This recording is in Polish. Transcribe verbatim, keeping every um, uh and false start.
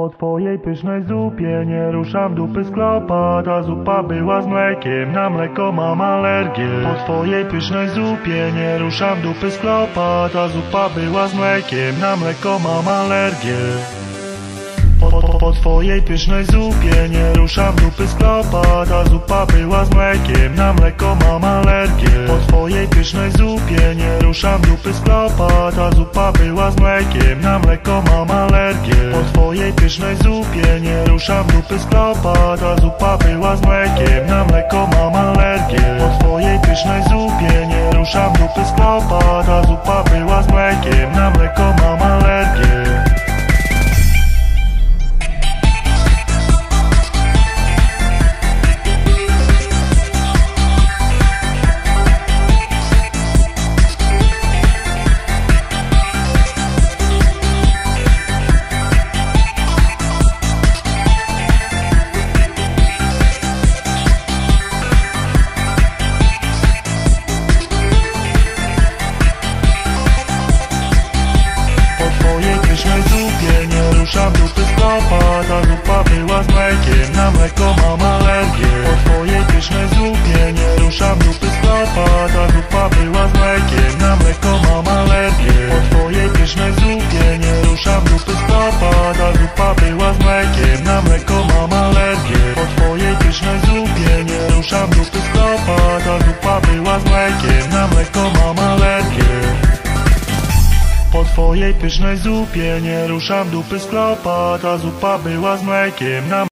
Po twojej pysznej zupie nie ruszam dupy z klopa. Ta zupa była z mlekiem, na mleko mam alergię. Po twojej pysznej zupie nie ruszam dupy z klopa. Ta zupa była z mlekiem, na mleko mam alergię. Po, po, po twojej pysznej zupie nie ruszam dupy z klopa. Ta zupa była z mlekiem, na mleko mam alergię. Po twojej pysznej zupie nie ruszam dupy z klopa. Ta zupa była z mlekiem, na mleko mam alergię. Po twojej pysznej zupie nie ruszam dupy z klopa. Ta zupa była z mlekiem, na mleko mam alergię. Po twojej pysznej zupie nie ruszam dupy z klopa. Ta zupa była z mlekiem, na mleko mam alergię. Ruszam dupy z klopa, ta zupa była z mlekiem, na mleko mam alergię. Po twojej pysznej zupie nie ruszam dupy z klopa. Ta zupa była z mlekiem, na mleko mam alergię. Po twojej pysznej zupie nie ruszam dupy z klopa. Ta zupa była z mlekiem, na mleko mam alergię. Po twojej pysznej zupie nie ruszam dupy z klopa. Ta zupa była z mlekiem, na mleko mam alergię. Po twojej pysznej zupie nie ruszam dupy z klopa. Ta zupa była z mlekiem, na